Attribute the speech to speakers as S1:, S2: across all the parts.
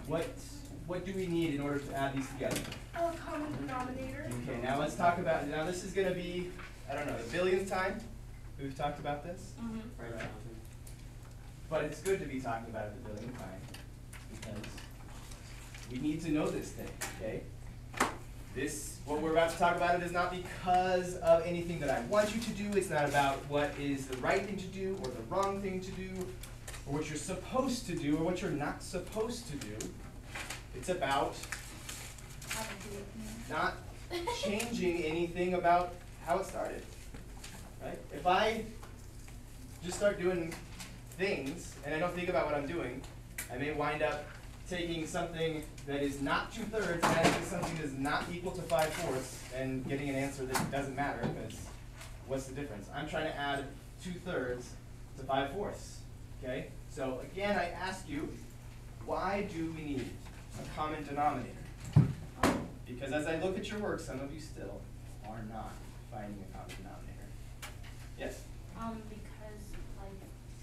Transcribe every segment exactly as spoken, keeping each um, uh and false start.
S1: what what do we need in order to add these together?
S2: A common denominator.
S1: Okay, now let's talk about, now this is going to be, I don't know, the billionth time we've talked about this.
S2: Mm-hmm.
S1: Right. But it's good to be talking about it the billionth time because we need to know this thing, okay? This, what we're about to talk about it is not because of anything that I want you to do. It's not about what is the right thing to do or the wrong thing to do or what you're supposed to do or what you're not supposed to do. It's about not changing anything about how it started, right? If I just start doing things and I don't think about what I'm doing, I may wind up taking something that is not two-thirds and adding something that is not equal to five-fourths and getting an answer that doesn't matter because what's the difference? I'm trying to add two-thirds to five-fourths, okay? So again, I ask you, why do we need a common denominator? Because as I look at your work, some of you still are not finding a common denominator. Yes?
S3: Um, because, like,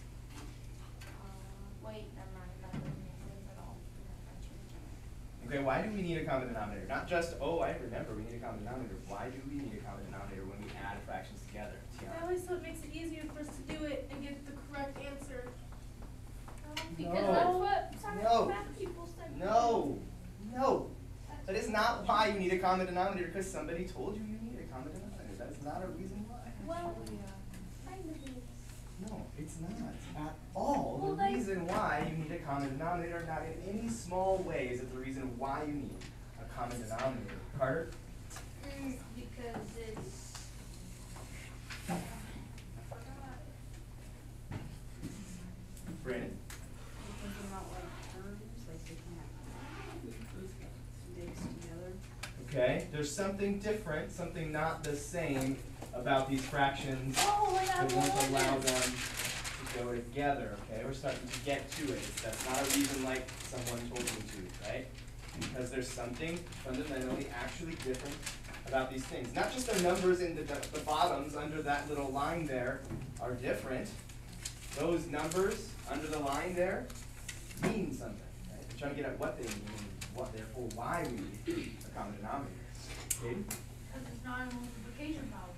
S3: uh, wait, never mind, that doesn't make sense at all.
S1: Okay, why do we need a common denominator? Not just, oh, I remember we need a common denominator. Why do we need a common denominator when we add fractions together?
S2: I always thought it makes it easier for us to do it and get the correct answer.
S3: Because
S1: No.
S3: that's what some
S1: No.
S3: math people said.
S1: No, no. That is not why you need a common denominator, because somebody told you you need a common denominator. That is not a reason why.
S3: Well, kind of is.
S1: No, it's not at all
S3: Well,
S1: the
S3: like-
S1: reason why you need a common denominator. Not in any small way is it the reason why you need a common denominator. Carter?
S3: Mm, because it's. I forgot.
S1: Brandon?
S4: Thinking about like terms, like they can have dates together.
S1: Okay, there's something different, something not the same about these fractions
S3: Oh, I got
S1: that won't
S3: one.
S1: allow them to go together, okay? We're starting to get to it. That's not a reason like someone told you to, right? Because there's something fundamentally actually different about these things. Not just the numbers in the, the bottoms under that little line there are different. Those numbers under the line there mean something, right? We're trying to get at what they mean, what therefore why we need a common denominator. Katie?
S3: Because it's not a multiplication problem.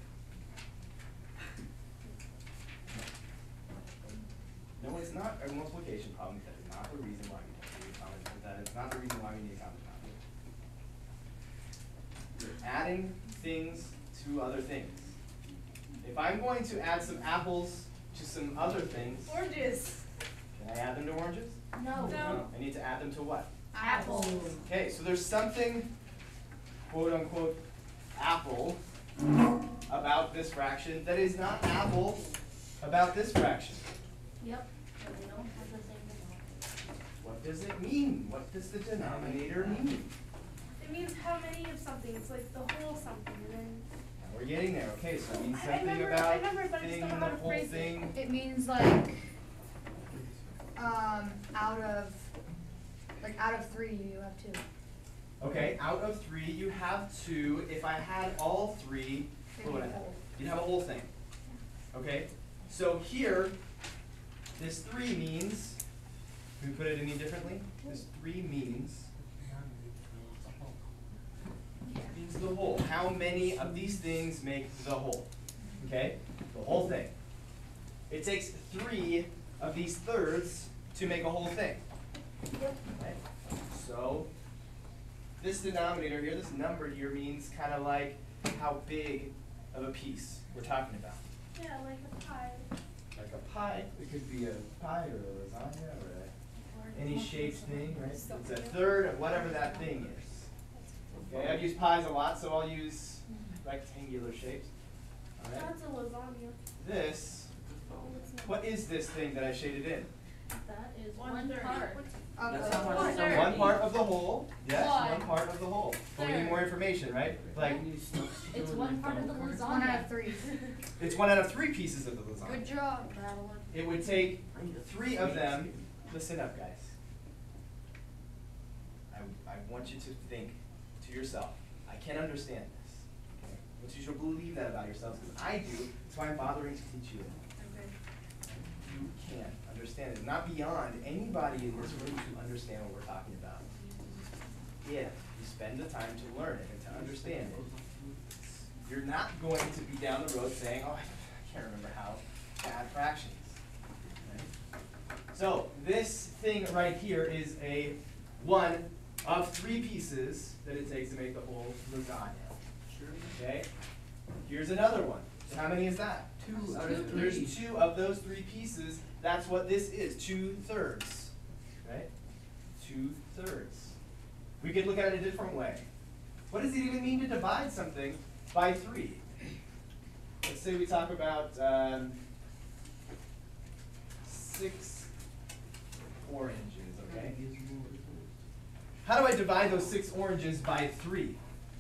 S1: No, it's not a multiplication problem. That is not the reason why we need a common denominator. That is not the reason why we need a common denominator. You're adding things to other things. If I'm going to add some apples to some other things,
S2: Oranges.
S1: can I add them to oranges?
S3: No.
S2: No.
S1: I need to add them to what?
S3: Apples.
S1: Okay, so there's something, quote unquote, apple about this fraction that is not apple about this fraction.
S3: Yep. But they don't have the same denominator.
S1: What does it mean? What does the denominator mean?
S2: It means how many of something. It's like the whole something. And then
S1: Now we're getting there. Okay, so it means
S2: I
S1: something
S2: remember- I
S1: about
S2: remember, but I just
S1: thing
S2: don't
S1: and
S2: know
S1: the
S2: how to
S1: whole
S2: phrase it.
S1: thing.
S5: It means like, um, out of, like out of three, you have two.
S1: Okay, out of three, you have two. If I had all three, what would I have? You'd have a whole thing. Okay, so here, this three means, can we put it any differently? This three means, means the whole. How many of these things make the whole? Okay, the whole thing. It takes three of these thirds to make a whole thing. Okay, so this denominator here, this number here means kind of like how big of a piece we're talking about.
S2: yeah, like a pie.
S1: Like a pie, it could be a pie or a lasagna or a, any shaped thing, right? It's a third of whatever that thing is. Okay, I've used pies a lot, so I'll use rectangular shapes. All right.
S2: That's a lasagna.
S1: This,
S2: Oh, it's not.
S1: what is this thing that I shaded in?
S3: That is
S2: One
S3: one
S2: third.
S3: part.
S5: That's how much
S2: One
S5: it's
S2: third.
S1: One part of the whole. Yes,
S3: One.
S1: one part of the whole. But we need
S3: Third.
S1: more information, right? Like,
S3: It's one part of the
S5: It's one out
S3: lasagna.
S5: of three.
S1: it's one out of three pieces of the lasagna.
S5: Good job.
S1: It would take three of them. Listen up, guys. I, I want you to think to yourself, I can understand this. Okay? I want you to believe that about yourselves, because I do. That's why I'm bothering to teach you it.
S2: Okay.
S1: You you can understand it. Not beyond anybody in this room to understand what we're talking about. If you spend the time to learn it and to understand it, you're not going to be down the road saying, oh, I can't remember how to add fractions. Right? So this thing right here is a one of three pieces that it takes to make the whole lasagna. Okay? Here's another one. So how many is that? Two. Out of three. There's two of those three pieces. That's what this is. Two thirds. Right? Two thirds. We could look at it a different way. What does it even mean to divide something by three? Let's say we talk about um, six oranges, okay? How do I divide those six oranges by three?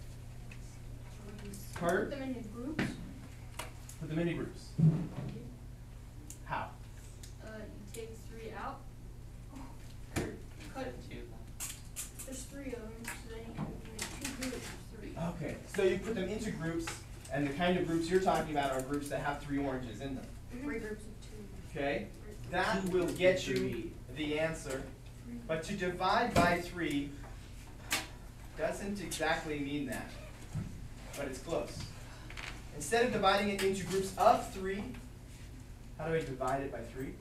S5: Put
S1: Kurt?
S5: them into groups.
S1: Put them into groups. How?
S5: Uh, you take three out. Or cut. There's three of them, so then you can make two groups of three.
S1: Okay, so you put them into groups, and the kind of groups you're talking about are groups that have three oranges in them.
S5: Three groups of two.
S1: Okay? That will get you the answer. But to divide by three doesn't exactly mean that, but it's close. Instead of dividing it into groups of three, how do I divide it by three?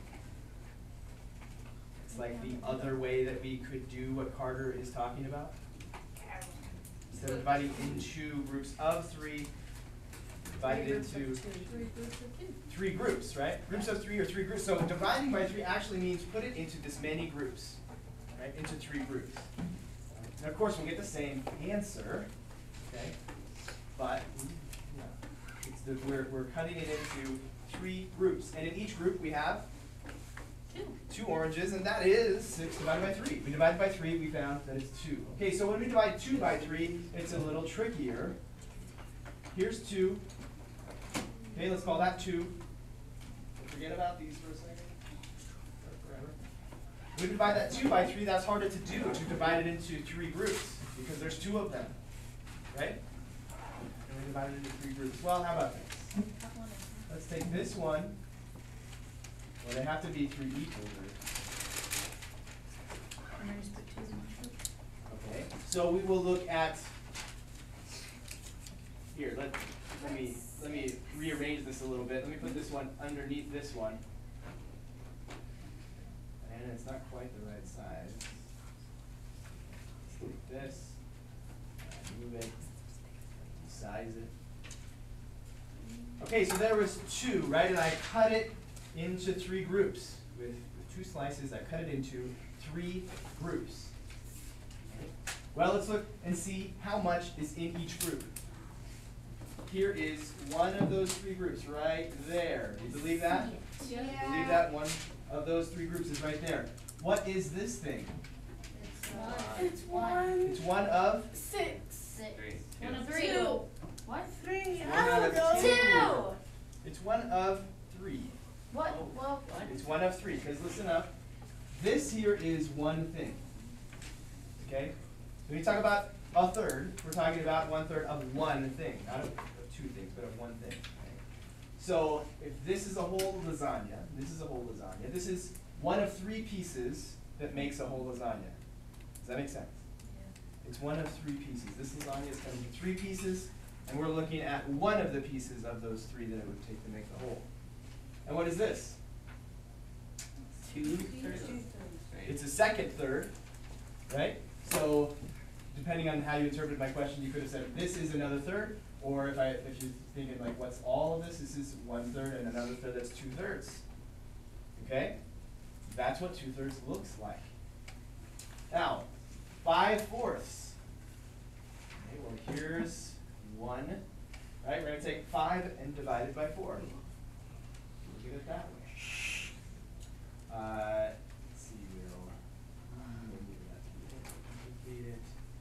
S1: It's like the other way that we could do what Carter is talking about. Instead of dividing into groups of three, divide it into
S5: Three groups of two.
S1: three groups, right? Groups of three or three groups. So dividing by three actually means put it into this many groups, right? Into three groups. And of course, we'll get the same answer, okay? But yeah, it's the, we're, we're cutting it into three groups. And in each group, we have
S5: Two.
S1: two oranges, and that is six divided by three. We divided by three, we found that it's two. Okay, so when we divide two by three, it's a little trickier. Here's two. Okay, let's call that two. Forget about these for a second. Or forever. We divide that two by three, that's harder to do, to divide it into three groups, because there's two of them, right? And we divide it into three groups. Well, how about this? Let's take this one. Well, they have to be three equal groups.
S5: And then just put two in one group.
S1: Okay, so we will look at, here, let, let me, let me rearrange this a little bit. Let me put this one underneath this one. And it's not quite the right size. Let's take this, uh, move it, size it. Okay, so there was two, right? And I cut it into three groups. With, with two slices, I cut it into three groups. Okay. Well, let's look and see how much is in each group. Here is one of those three groups right there. Do you believe that?
S5: Yeah.
S1: Believe that one of those three groups is right there. What is this thing?
S5: It's one.
S2: It's one.
S1: It's one of
S2: Six.
S5: Six.
S3: Three.
S5: One of
S2: Two.
S5: three.
S3: What?
S2: Three.
S1: It's one
S2: I
S1: out
S2: don't
S1: of
S2: know.
S1: two. It's one of three.
S5: What? Well,
S1: It's one of three, because listen up. This here is one thing. Okay? When we talk about a third, we're talking about one third of one thing, not of, of two things, but of one thing. Okay? So if this is a whole lasagna, this is a whole lasagna, this is one of three pieces that makes a whole lasagna. Does that make sense? It's one of three pieces. This lasagna is coming in three pieces, and we're looking at one of the pieces of those three that it would take to make the whole. And what is this?
S3: Two
S2: thirds.
S1: It's a second third, right? So depending on how you interpreted my question, you could have said this is another third, or if I if you're thinking like what's all of this, this is one third and another third, that's two thirds. Okay? That's what two thirds looks like. Now, five fourths. Okay, well here's one, right? We're gonna take five and divide it by four. Look at it that way. Uh, let's see, we'll we'll move that to complete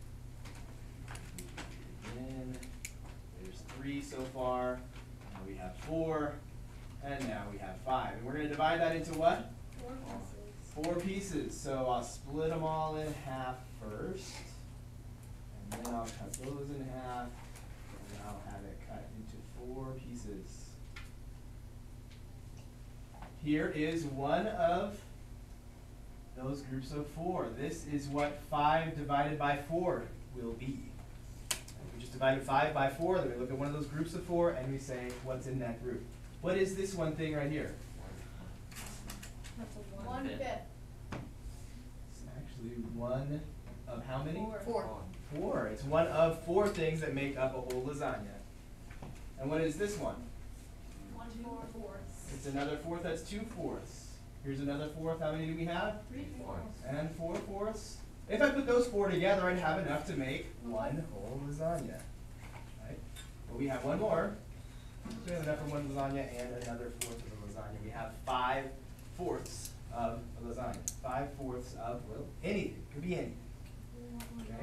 S1: it. Again, there's three so far. Now we have four, and now we have five. And we're going to divide that into what?
S5: four pieces.
S1: Four pieces. So I'll split them all in half first, and then I'll cut those in half, and I'll have it cut into four pieces. here is one of those groups of four. This is what five divided by four will be. And we just divided five by four, then we look at one of those groups of four and we say what's in that group. What is this one thing right here?
S3: That's a
S5: One fifth.
S1: It's actually one of how many?
S5: Four.
S2: Four.
S1: Four. It's one of four things that make up a whole lasagna. And what is this one?
S5: One four fourths.
S1: It's another fourth, that's two fourths. Here's another fourth, how many do we have?
S5: Three fourths.
S1: And four fourths. If I put those four together, I'd have enough to make one whole lasagna. Right? But we have one more. So we have enough for one lasagna and another fourth of a lasagna. We have five fourths of a lasagna. Five fourths of, well, anything. Could be anything. Okay?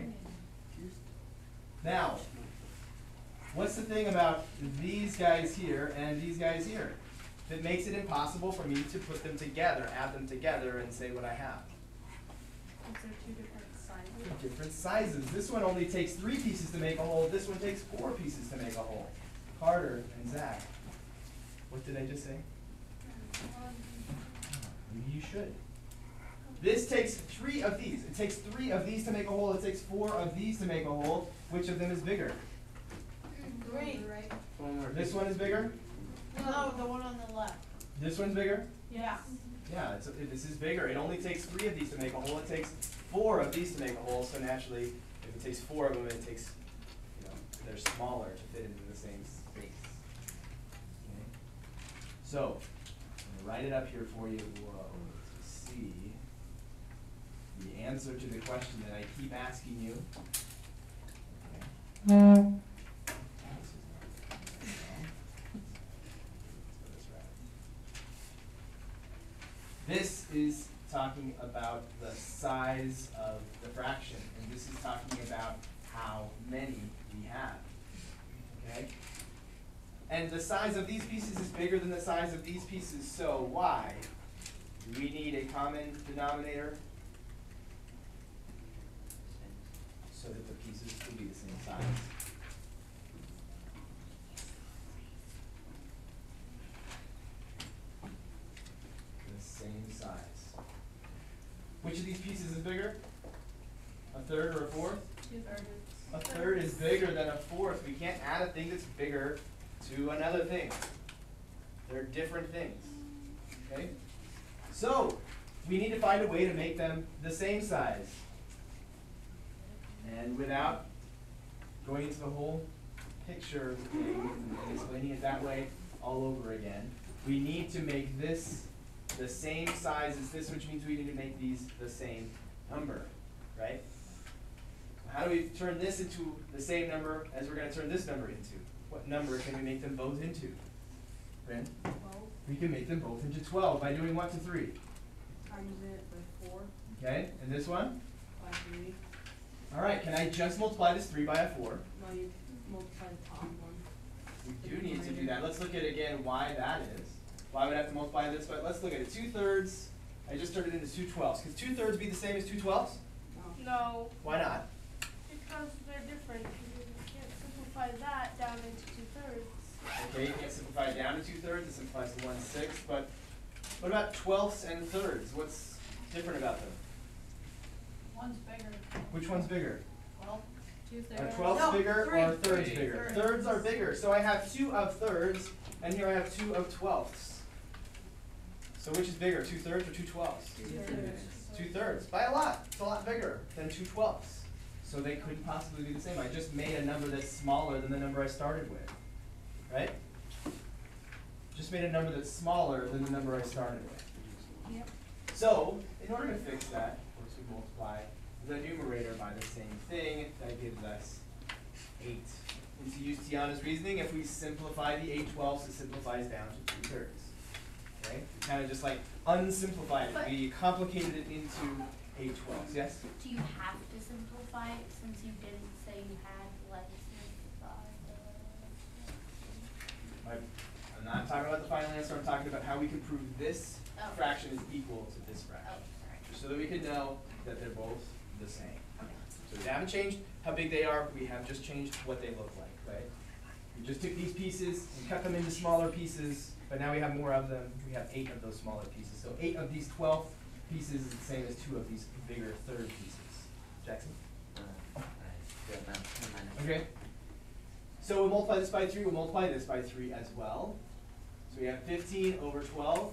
S1: Now, what's the thing about these guys here and these guys here that makes it impossible for me to put them together, add them together, and say what I have?
S4: Is there two different sizes?
S1: They're different sizes. This one only takes three pieces to make a whole. This one takes four pieces to make a whole. Carter and Zach. What did I just say? Maybe you should. This takes three of these. It takes three of these to make a whole. It takes four of these to make a whole. Which of them is bigger?
S5: Great.
S2: Right.
S1: This one is bigger?
S2: No, the one on the left.
S1: This one's bigger?
S2: Yeah.
S1: Yeah, it's, it, this is bigger. It only takes three of these to make a whole. It takes four of these to make a whole. So naturally, if it takes four of them, it takes, you know, they're smaller to fit into the same space. Okay? So, I'm gonna write it up here for you. Whoa, to see the answer to the question that I keep asking you. Okay. This is talking about the size of the fraction, and this is talking about how many we have, okay? And the size of these pieces is bigger than the size of these pieces, so why? Do we need a common denominator? So that the pieces will be the same size. The same size. Which of these pieces is bigger? A third or a fourth?
S5: Two thirds.
S1: A third is bigger than a fourth. We can't add a thing that's bigger to another thing. They're different things. Okay? So, we need to find a way to make them the same size. And without going into the whole picture thing and explaining it that way all over again, we need to make this the same size as this, which means we need to make these the same number, right? How do we turn this into the same number as we're going to turn this number into? What number can we make them both into? Ren?
S4: Twelve
S1: We can make them both into twelve by doing what to three?
S4: times it by four,
S1: Okay, and this one?
S4: by three.
S1: All right, can I just multiply this three by a four?
S4: No, you multiply the top one.
S1: We do need to do that. Let's look at again why that is. Why would I have to multiply this? But let's look at it. Two thirds, I just turned it into two twelfths. Could two thirds be the same as two twelfths?
S4: No.
S2: No,
S1: Why not?
S2: because they're different. You can't simplify that down into two thirds.
S1: Okay, you can't simplify it down to two thirds. This implies to one sixth. But what about twelfths and thirds? What's different about them?
S5: One's bigger.
S1: Which one's bigger?
S5: Well, two
S1: Are
S5: thirds.
S1: twelfths
S2: No,
S1: bigger
S2: three.
S1: or thirds
S5: Three.
S1: bigger?
S5: Thirds.
S1: Thirds are bigger. So I have two of thirds, and here I have two of twelfths. So which is bigger, two thirds or two twelfths?
S4: Two thirds.
S1: Two thirds, by a lot. It's a lot bigger than two twelfths. So they couldn't possibly be the same. I just made a number that's smaller than the number I started with, right? Just made a number that's smaller than the number I started with.
S4: Yep.
S1: So, in order to fix that, of course we multiply the numerator by the same thing. That gives us eight. And to use Tiana's reasoning, if we simplify the eight twelfths, it simplifies down to two thirds. Okay? We kind of just like unsimplified it. We complicated it into eight twelfths. Yes?
S3: Do you have to simplify it since you didn't say you had like simplify the?
S1: I- I'm not talking about the final answer. I'm talking about how we can prove this
S3: Oh.
S1: fraction is equal to this fraction.
S3: Oh, sorry.
S1: Just so that we can know that they're both the same.
S3: Okay.
S1: So we haven't changed how big they are, we have just changed what they look like, right? We just took these pieces and cut them into smaller pieces, but now we have more of them. We have eight of those smaller pieces. So eight of these twelve pieces is the same as two of these bigger third pieces. Jackson?
S6: Uh, I don't know. Never mind.
S1: Okay. So we'll multiply this by three, we'll multiply this by three as well. So we have fifteen over twelve.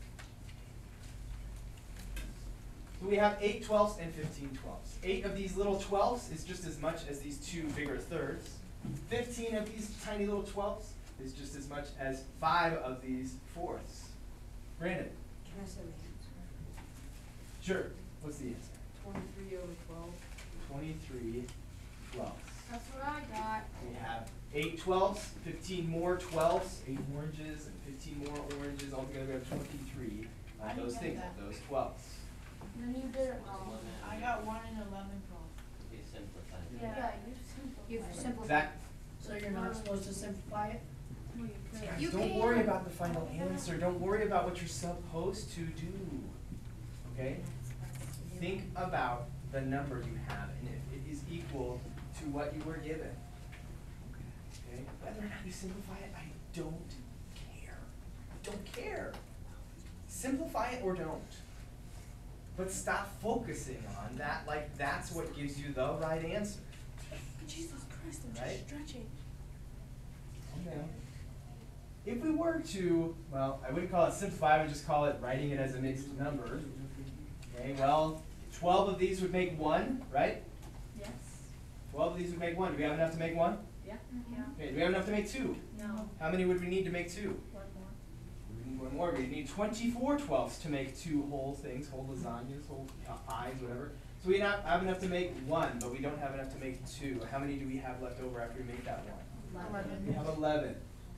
S1: So we have eight twelfths and fifteen twelfths. Eight of these little twelfths is just as much as these two bigger thirds. Fifteen of these tiny little twelfths is just as much as five of these fourths. Brandon?
S4: Can I say the answer?
S1: Sure. What's the answer?
S4: Twenty-three over twelve.
S1: twenty-three twelfths.
S2: That's what I got.
S1: We have eight twelfths, fifteen more twelfths, eight oranges, and fifteen more oranges. Altogether, we have twenty-three
S2: I
S1: of
S2: didn't
S1: those
S2: get
S1: things,
S2: that.
S1: of those twelfths.
S2: And then you did it wrong.
S5: I got one and eleven twelve.
S6: You simplified it.
S2: Yeah, you simplified.
S3: You've
S2: it.
S3: simplified.
S1: That,
S4: So you're not supposed to simplify it?
S2: Well, you could.
S1: guys,
S3: You
S1: don't
S3: can.
S1: worry about the final answer. Don't worry about what you're supposed to do. Okay? Think about the number you have and if it is equal to what you were given. Okay? Whether or not you simplify it, I don't care. Don't care. Simplify it or don't. But stop focusing on that like that's what gives you the right answer.
S2: Jesus Christ, I'm
S1: Right?
S2: just stretching.
S1: Okay. If we were to, well, I wouldn't call it simplify, I would just call it writing it as a mixed number. Okay, well, twelve of these would make one, right?
S3: Yes.
S1: twelve of these would make one. Do we have enough to make one?
S3: Yeah.
S1: Okay, do we have enough to make two?
S3: No.
S1: How many would we need to make two?
S3: One more.
S1: We need one more. We need twenty-four twelfths to make two whole things, whole lasagnas, whole uh, pies, whatever. So we not have enough to make one, but we don't have enough to make two. How many do we have left over after we make that one?
S3: Eleven.
S1: We have eleven.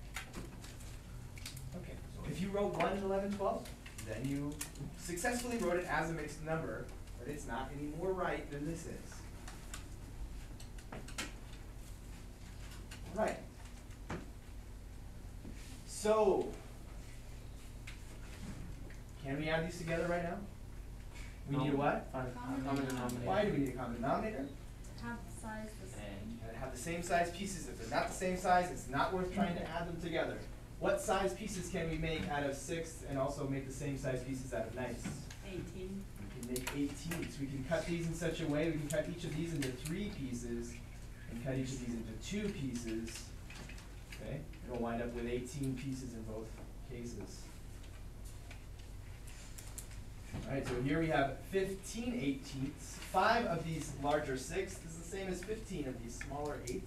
S1: Okay, so if you wrote one and eleven twelfths, then you successfully wrote it as a mixed number, but it's not any more right than this is. All right. So, can we add these together right now? We need a what?
S6: Find
S2: Common
S6: common
S2: denominator.
S6: denominator.
S1: Why do we need a common denominator?
S3: Have the size the same.
S1: And have the same size pieces. If they're not the same size, it's not worth trying to add them together. What size pieces can we make out of sixths and also make the same size pieces out of ninths?
S4: Eighteen.
S1: We can make eighteenths. We can cut these in such a way, we can cut each of these into three pieces and cut each of these into two pieces. Okay? And we'll wind up with eighteen pieces in both cases. Alright, so here we have fifteen eighteenths. Five of these larger sixths is the same as fifteen of these smaller eighths.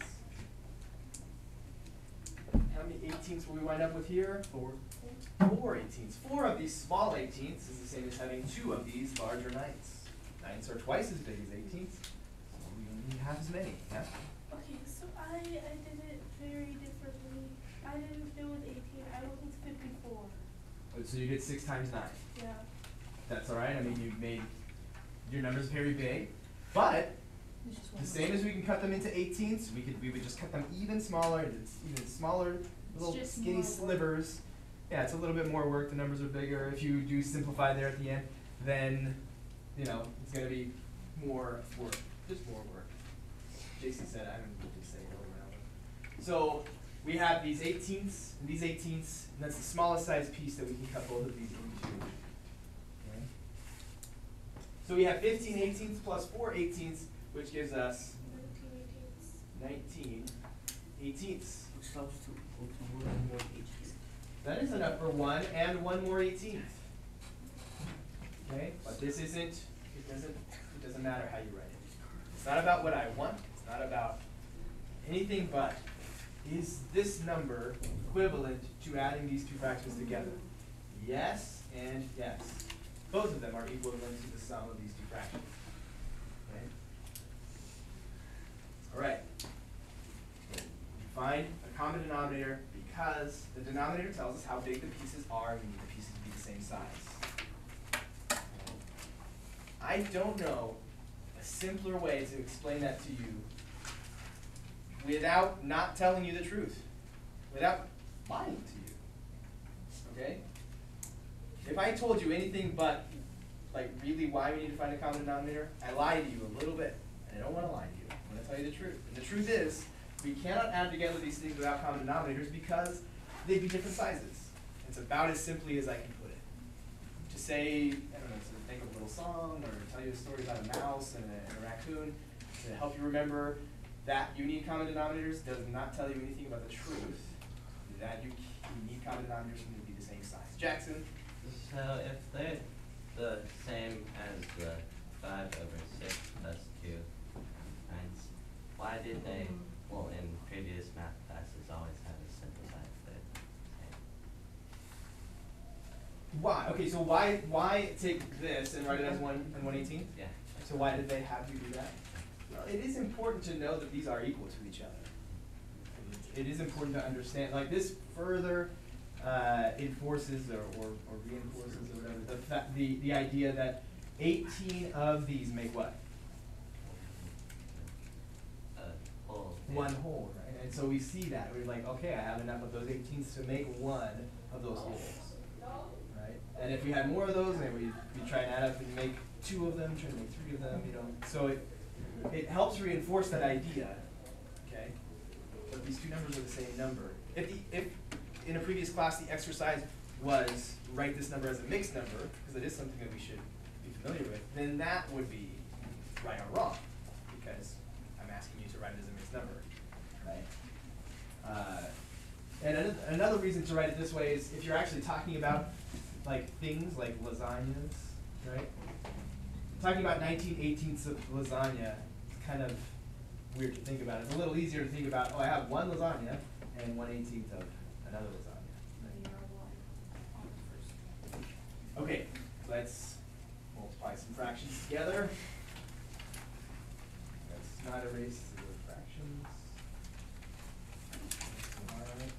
S1: How many eighteenths will we wind up with here? Four. Four eighteenths. Four of these small eighteenths is the same as having two of these larger ninths. Ninths are twice as big as eighteenths, so we only need half as many, yeah?
S2: Okay, so I, I did it very differently. I didn't do it with eighteen, I went with fifty-four.
S1: Oh, so you did six times nine.
S2: Yeah.
S1: That's alright, I mean, you made your numbers very big, but
S4: There's just one
S1: the
S4: more.
S1: same as we can cut them into eighteenths, we could, we would just cut them even smaller, into s- even smaller, little
S2: just
S1: skinny
S2: more work.
S1: slivers. Yeah, it's a little bit more work, the numbers are bigger, if you do simplify there at the end, then, you know, it's gonna be more work, just more work. J C said, I don't need to say it over and over. So, we have these eighteenths, and these eighteenths, and that's the smallest size piece that we can cut both of these into. Okay? So we have fifteen eighteenths plus four eighteenths, which gives us
S2: Nineteen eighteenths.
S1: nineteen eighteenths.
S6: Which helps to equal to one more each.
S1: That is enough for one and one more eighteenth. Okay, but this isn't, it doesn't, it doesn't matter how you write it. It's not about what I want, it's not about anything but, is this number equivalent to adding these two fractions together? Yes and yes. Both of them are equivalent to the sum of these two fractions. Okay? Alright. Find a common denominator because the denominator tells us how big the pieces are and we need the pieces to be the same size. I don't know a simpler way to explain that to you without not telling you the truth, without lying to you. Okay? If I told you anything but, like, really why we need to find a common denominator, I lie to you a little bit, and I don't want to lie to you. I'm going to tell you the truth. And the truth is, we cannot add together these things without common denominators because they'd be different sizes. It's about as simply as I can put it. To say, I don't know, to make a little song or tell you a story about a mouse and a, and a raccoon, to help you remember that you need common denominators does not tell you anything about the truth. That you, you need common denominators for them to be the same size. Jackson?
S6: So if they're the same as the five over six plus two times, why did they, well, in previous math classes, always have a simplified the same?
S1: Why? Okay, so why why take this and write it as one and one eighteenth?
S6: Yeah.
S1: So why did they have you do that? Well, it is important to know that these are equal to each other. It is important to understand, like this further uh, enforces or, or, or reinforces or whatever the, fa the the idea that eighteen of these make what?
S6: Uh, whole.
S1: One whole, right? And so we see that we're like, okay, I have enough of those eighteens to make one of those wholes, right? And if we had more of those, and we we try and add up and make two of them, try to make three of them, you know. So it it helps reinforce that idea, okay? But these two numbers are the same number. If the if in a previous class the exercise was write this number as a mixed number, because it is something that we should be familiar with, then that would be right or wrong, because I'm asking you to write it as a mixed number, right? Uh, and another, another reason to write it this way is if you're actually talking about like things like lasagnas, right? Talking about nineteen eighteenths of lasagna, it's kind of weird to think about. It's a little easier to think about, oh, I have one lasagna and one eighteenth of another lasagna. Okay, let's multiply some fractions together. Let's not erase the word fractions. Alright.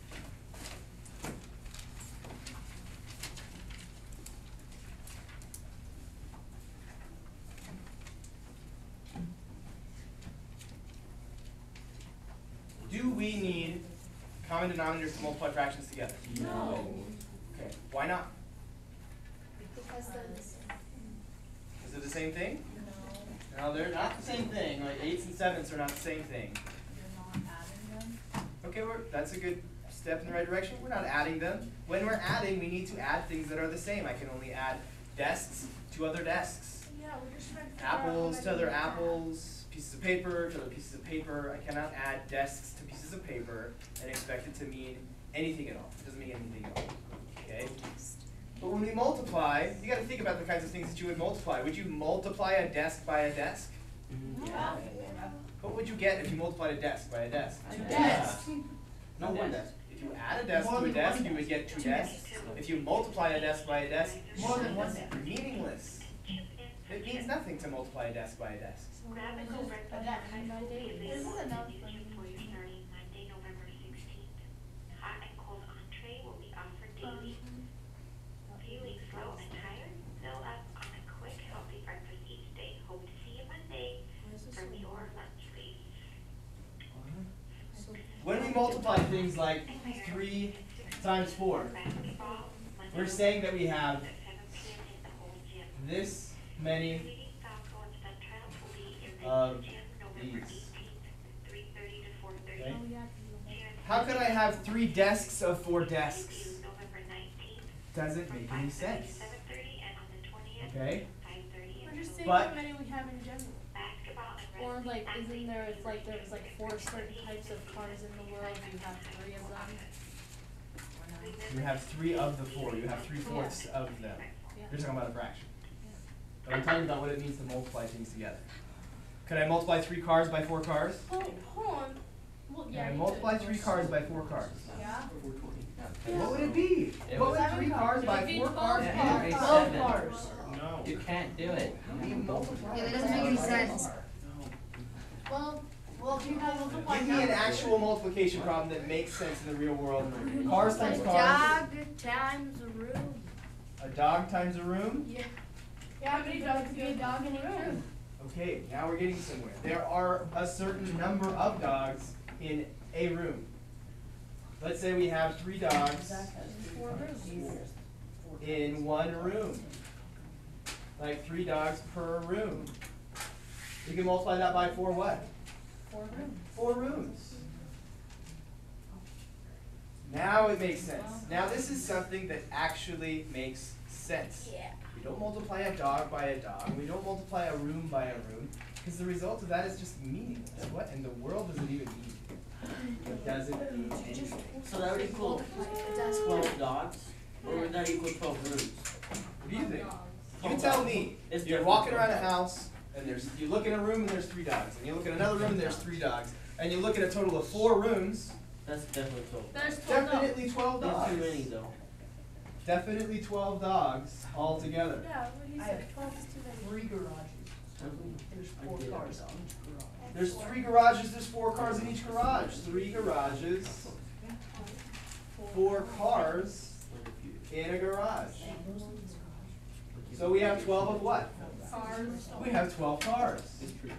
S1: Do we need common denominators to multiply fractions together?
S2: No.
S1: Okay, why not?
S3: Because they're the same.
S1: Is it the same thing?
S3: No,
S1: No, they're not the same thing. Like eights and sevens are not the same thing.
S3: you're not adding them.
S1: Okay, we're, that's a good step in the right direction. We're not adding them. When we're adding, we need to add things that are the same. I can only add desks to other desks.
S2: Yeah, we're just trying to figure out how
S1: Apples
S2: many
S1: to other
S2: we have.
S1: apples, pieces of paper to other pieces of paper. I cannot add desks to pieces of paper and expect it to mean anything at all. It doesn't mean anything at all. Okay? But when we multiply, you gotta think about the kinds of things that you would multiply. Would you multiply a desk by a desk?
S3: Yeah.
S1: What would you get if you multiplied a desk by a desk?
S3: A
S1: desk.
S3: desk.
S1: No, one desk. If you add a desk to a desk, you would get two desks. If you multiply a desk by a desk,
S4: More than one desk.
S1: meaningless. It means nothing to multiply a desk by a desk.
S7: Grab and go
S3: Just
S7: breakfast
S3: a desk.
S7: at high school
S3: This
S7: is
S3: is
S7: available at
S3: enough
S7: the
S3: for
S7: museum
S3: me.
S7: for your starting Monday, November sixteenth. Hot and cold entree will be offered daily. Feeling slow and tired? Fill up on a quick, healthy breakfast each day. Hope to see you Monday from your lunch leave.
S1: When we multiply things like three times four,
S7: Basketball, Monday,
S1: we're saying that we have
S7: at seven p m in the old gym.
S1: this many
S7: Reading Falco and Sun Trials will be in the
S1: of
S7: new gym November
S1: these.
S7: eighteenth, three thirty to four thirty.
S1: Okay.
S3: Oh, yeah, 'cause you don't-
S1: How could I have three desks of four desks?
S7: November nineteenth,
S1: Doesn't
S7: from
S1: make
S7: five
S1: any
S7: thirty to
S1: sense.
S7: seven thirty, and on the twentieth,
S1: Okay?
S7: five thirty
S2: We're
S7: until
S2: just saying
S1: But-
S2: how many we have in general.
S7: basketball and
S3: Or
S7: wrestling
S3: like,
S7: athletes
S3: isn't there, it's like,
S7: will be
S3: there's like four certain types of cars in the world, you have three of them.
S1: You have three of the four. You have three fourths of them.
S3: Yeah.
S1: You're talking about a fraction. But I'm talking about what it means to multiply things together. Could I multiply three cars by four cars?
S2: Hold, hold on. Well,
S1: Can
S2: yeah.
S1: I
S2: you
S1: multiply
S2: could.
S1: three cars by four cars?
S2: Yeah.
S1: What would it be?
S6: It
S1: What
S6: was-
S1: would three cars by
S3: It'd be
S1: four
S3: twelve
S1: cars
S6: Yeah,
S1: be?
S6: it'd be
S3: Twelve
S6: seven.
S3: cars.
S1: No.
S6: You can't do it.
S1: You multiply.
S4: Yeah, that doesn't make any sense.
S3: Well, well, if you have multiplied
S1: Give me an
S3: numbers.
S1: actual multiplication problem that makes sense in the real world. Cars times
S3: A
S1: cars.
S3: dog times a room.
S1: A dog times a room.
S3: Yeah. Yeah, how many dogs could be a dog in a room?
S1: Okay, now we're getting somewhere. There are a certain number of dogs in a room. Let's say we have three dogs
S3: Four rooms.
S1: in one room. Like three dogs per room. You can multiply that by four what?
S3: Four rooms.
S1: Four rooms. Now it makes sense. Now this is something that actually makes sense.
S3: Yeah.
S1: We don't multiply a dog by a dog. We don't multiply a room by a room. Because the result of that is just meaningless. What in the world does it even mean? It doesn't mean anything.
S8: So that would equal twelve dogs, or would that equal twelve rooms?
S1: What do you think? You tell me.
S8: It's
S1: You're
S8: different
S1: walking
S8: from
S1: around a
S8: dogs.
S1: house, and there's you look in a room and there's three dogs, and you look in another room and there's three dogs, and you look at a total of four rooms.
S8: That's definitely twelve.
S5: There's twelve dogs.
S1: Definitely twelve
S8: That's
S1: dogs.
S8: too many though.
S1: Definitely twelve dogs altogether.
S2: Yeah, what he
S4: I
S2: said,
S4: have
S2: twelve is too many.
S4: Three garages. There's four
S8: I did.
S4: cars on each garage.
S1: There's three garages. There's four cars in each garage. Three garages. Four cars in a garage. So we have twelve of what?
S5: Cars.
S1: We have twelve cars.
S8: It's true.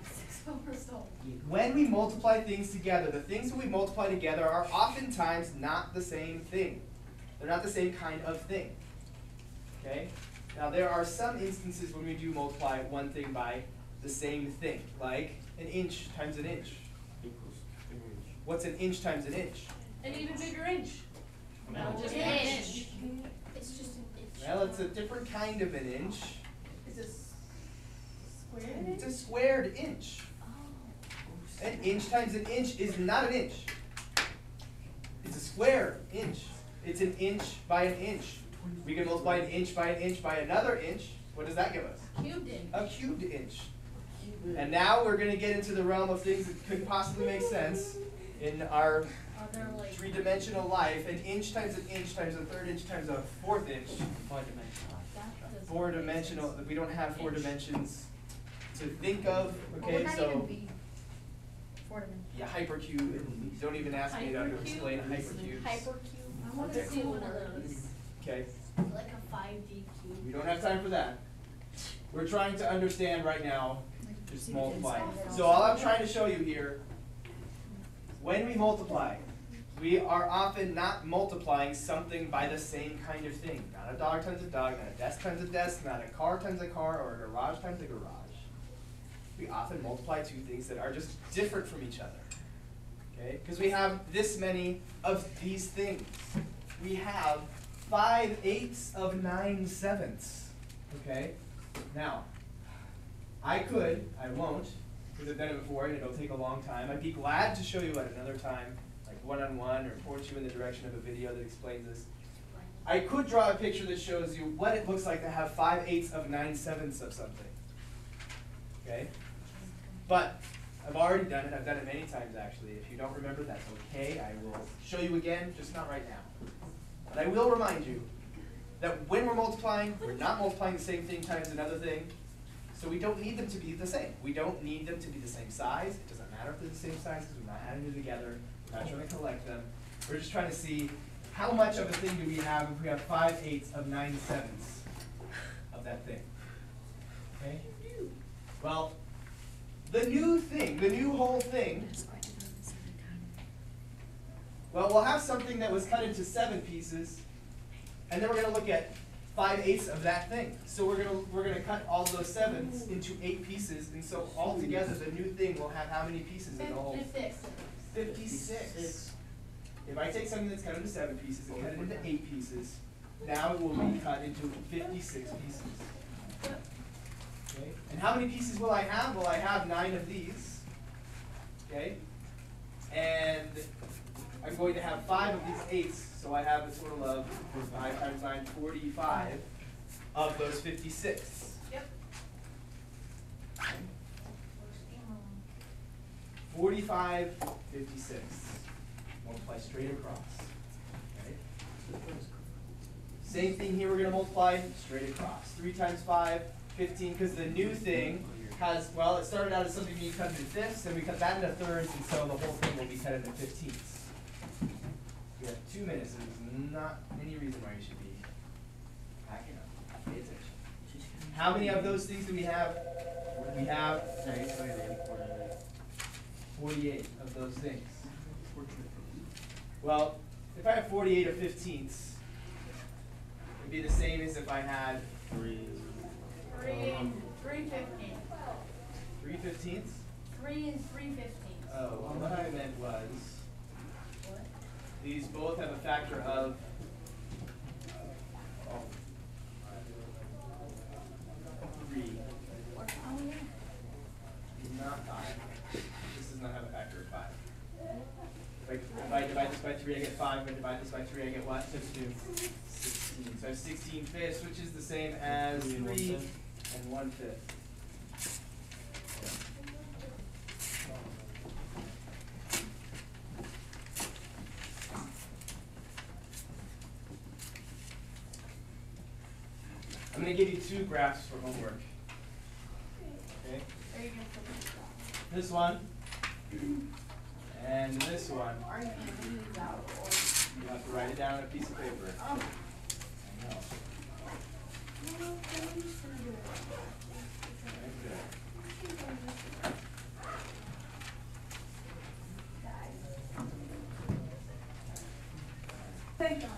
S1: When we multiply things together, the things that we multiply together are oftentimes not the same thing. They're not the same kind of thing. Okay? Now there are some instances when we do multiply one thing by the same thing, like an inch times an inch.
S8: Equals three rooms.
S1: What's an inch times an inch?
S5: An even bigger inch.
S8: No,
S5: Just
S3: An
S5: an
S3: inch.
S5: inch.
S3: It's just an inch.
S1: Well, it's a different kind of an inch.
S5: Is this square?
S1: It's a squared inch.
S3: Oh.
S1: An inch times an inch is not an inch. It's a square inch. It's an inch by an inch. We can multiply an inch by an inch by another inch. What does that give us?
S5: Cubed inch.
S1: A cubed inch. And now we're going to get into the realm of things that could possibly make sense in our
S3: Are there like?
S1: three-dimensional life. An inch times an inch times a third inch times a fourth inch.
S8: Four dimensional.
S3: That doesn't
S1: Four-dimensional.
S3: make sense.
S1: We don't have four dimensions to think of.
S3: What
S1: Okay,
S3: would that
S1: so
S3: even be? Four dimensions.
S1: yeah, hypercube. Don't even ask me to
S5: Hypercube?
S1: explain hypercubes.
S3: Hypercube.
S5: I want to see one of those.
S1: Okay,
S3: Like a five D cube.
S1: we don't have time for that. We're trying to understand right now, just multiply. So all I'm trying to show you here, when we multiply, we are often not multiplying something by the same kind of thing. Not a dog times a dog, not a desk times a desk, not a car times a car, or a garage times a garage. We often multiply two things that are just different from each other. Okay? Because we have this many of these things. We have five eighths of nine sevenths. Okay? Now, I could, I won't, because I've done it before and it'll take a long time. I'd be glad to show you at another time, like one-on-one, or point you in the direction of a video that explains this. I could draw a picture that shows you what it looks like to have five eighths of nine sevenths of something. Okay? But I've already done it. I've done it many times actually. If you don't remember, that's okay. I will show you again, just not right now. But I will remind you that when we're multiplying, we're not multiplying the same thing times another thing. So we don't need them to be the same. We don't need them to be the same size. It doesn't matter if they're the same size because we're not adding them together. We're not trying to collect them. We're just trying to see how much of a thing do we have if we have five eighths of nine sevenths of that thing. Okay? Well, the new thing, the new whole thing, well, we'll have something that was cut into seven pieces, and then we're going to look at five eighths of that thing. So we're going to we're going to cut all those sevens into eight pieces, and so altogether the new thing will have how many pieces in the whole?
S5: Fifty-six.
S1: fifty-six. If I take something that's cut into seven pieces and cut it into eight pieces, now it will be cut into fifty-six pieces. Okay? And how many pieces will I have? Well, I have nine of these. Okay? And I'm going to have five of these eighths, so I have a total of five times nine, forty-five of those fifty-six.
S5: Yep.
S1: forty-five, fifty-six. Multiply straight across. Okay? Same thing here, we're going to multiply straight across. three times five, fifteen, because the new thing has, well, it started out as something being cut into fifths, and we cut that into thirds, and so the whole thing will be cut into fifteenths. We have two minutes, and there's not any reason why you should be packing up. Pay attention. How many of those things do we have? We have forty-eight of those things. Well, if I have forty-eight of fifteenths, it'd be the same as if I had
S8: Three.
S5: Three, three fifteen.
S1: three fifteenths.
S5: Three and three fifteenths.
S1: Oh, well, what I meant was,
S3: What?
S1: these both have a factor of oh, three. Not five. This does not have a factor of five. If I, if I divide this by three, I get five. If I divide this by three, I get what? sixteen. So I have sixteen fifths, which is the same as
S8: Three and one
S1: three
S8: fifth.
S1: and one fifth. I'm going to give you two graphs for homework. Okay?
S3: Are you gonna put this down?
S1: This one and this one.
S3: Are you gonna leave these out or?
S1: You have to write it down on a piece of paper.
S3: Oh.
S1: I know. Right there.
S2: Thank God.